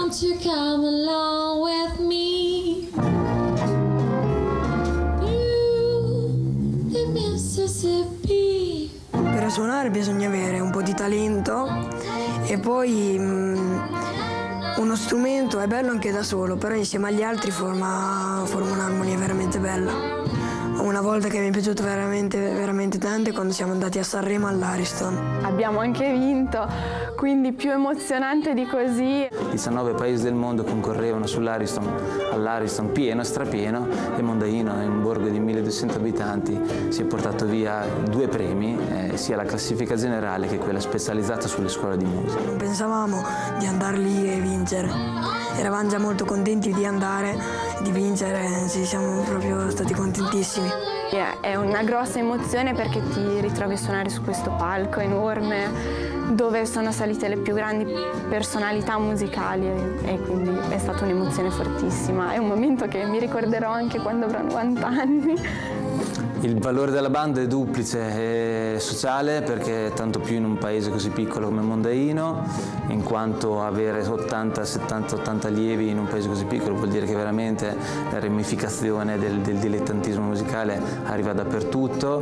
Won't you come along with me? Through the Mississippi. Per suonare bisogna avere un po' di talento e poi uno strumento è bello anche da solo, però insieme agli altri forma un'armonia veramente bella. Una volta che mi è piaciuto veramente tanto è quando siamo andati a Sanremo all'Ariston. Abbiamo anche vinto, quindi più emozionante di così. 19 paesi del mondo concorrevano all'Ariston pieno, strapieno, e Mondaino, in un borgo di 1200 abitanti, si è portato via 2 premi, sia la classifica generale che quella specializzata sulle scuole di musica. Non pensavamo di andare lì e vincere, eravamo già molto contenti di andare, di vincere, sì, siamo proprio stati contentissimi. È una grossa emozione perché ti ritrovi a suonare su questo palco enorme dove sono salite le più grandi personalità musicali e quindi è stata un'emozione fortissima. È un momento che mi ricorderò anche quando avrò 90 anni. Il valore della banda è duplice, è sociale perché tanto più in un paese così piccolo come Mondaino, in quanto avere 80, 70, 80 allievi in un paese così piccolo vuol dire che veramente la ramificazione del dilettantismo musicale arriva dappertutto.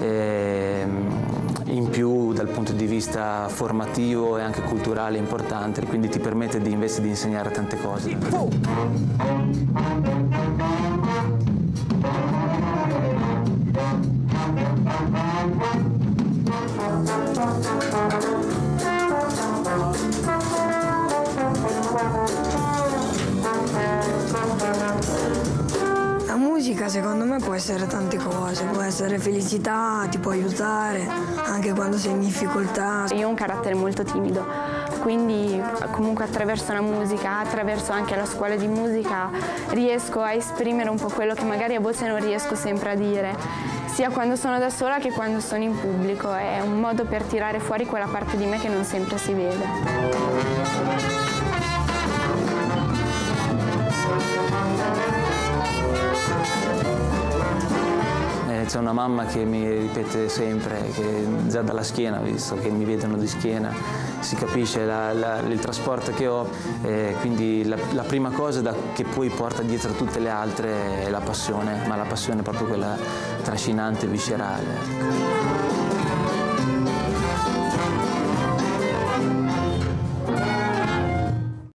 In più dal punto di vista formativo e anche culturale importante, quindi ti permette invece di insegnare tante cose. La musica secondo me può essere tante cose, può essere felicità, ti può aiutare anche quando sei in difficoltà. Io ho un carattere molto timido, quindi comunque attraverso la musica, attraverso anche la scuola di musica riesco a esprimere un po' quello che magari a voce non riesco sempre a dire, sia quando sono da sola che quando sono in pubblico. È un modo per tirare fuori quella parte di me che non sempre si vede. C'è una mamma che mi ripete sempre che già dalla schiena, visto che mi vedono di schiena, si capisce il trasporto che ho, quindi la prima cosa che poi porta dietro tutte le altre è la passione, ma la passione è proprio quella trascinante, viscerale.